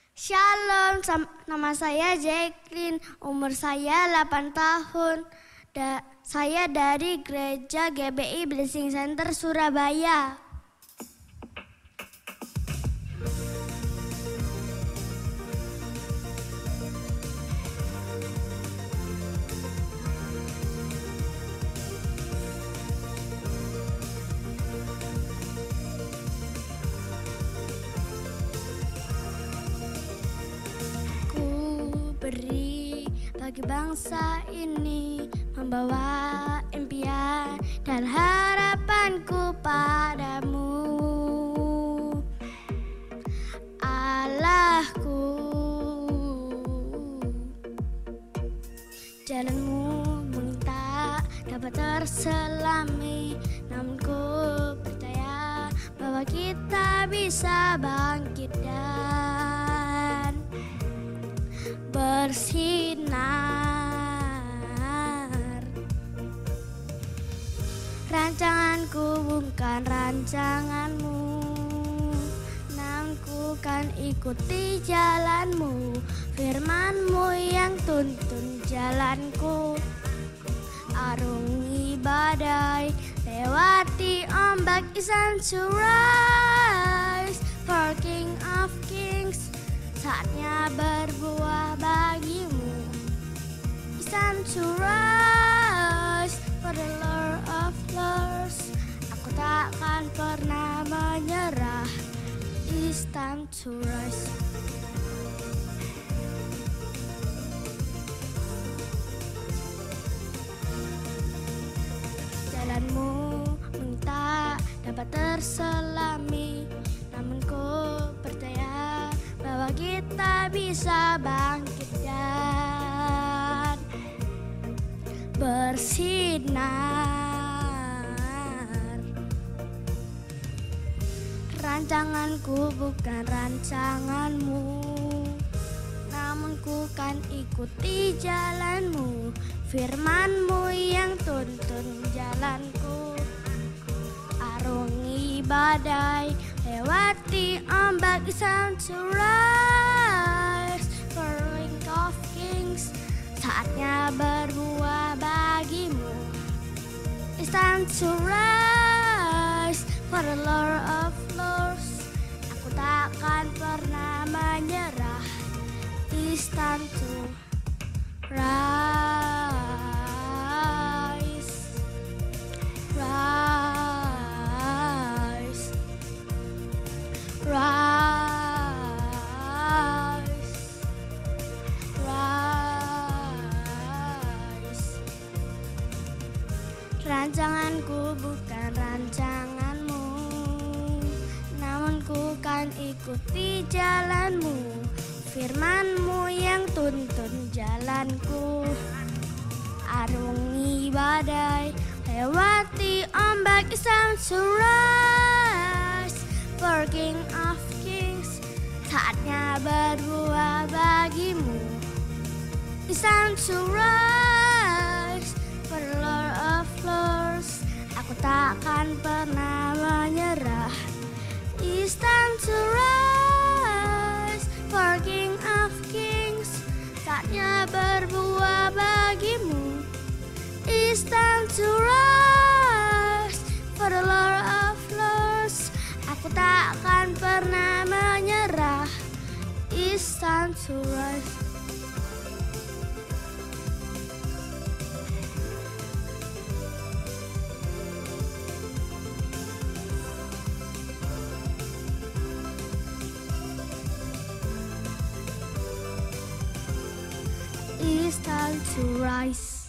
Shalom, nama saya Jacqueline, umur saya 8 tahun. Saya dari Gereja GBI Blessing Center Surabaya. Beri bagi bangsa ini, membawa impian dan harapanku padamu, Allahku. Jalanmu mungkin tak dapat terselami, namun ku percaya bahwa kita bisa bangkit dan bersinar. Rancanganku bukan rancanganmu, namun ku kan ikuti jalanmu. Firmanmu yang tuntun jalanku. Arungi badai, lewati ombak, is time to rise for King of Kings. Saatnya berbuah bagimu. It's time to rise for the Lord of Lords. Aku takkan pernah menyerah. It's time to rise. Jalanmu minta dapat terselami, namun ku percaya bahwa kita bisa bangkit dan bersinar. Rancanganku bukan rancanganmu, namun ku kan ikuti jalanmu. Firmanmu yang tuntun jalanku. Arungi badai, lewati ombak, it's time to rise for King of Kings. Saatnya berbuah bagimu. It's time to rise for the Lord of Lords. Aku takkan pernah menyerah. It's time to rise. Rancanganku bukan rancanganmu, namun ku kan ikuti jalanmu. Firmanmu yang tuntun jalanku. Arungi badai, lewati ombak, it's time to rise for King of Kings. Saatnya berbuah bagimu. It's time to rise for the Lord of Lords. Aku takkan pernah menyerah. It's time to rise for King of Kings. Saatnya berbuah bagimu. It's time to rise for the Lord of Lords. Aku takkan pernah menyerah. It's time to rise. It's time to rise.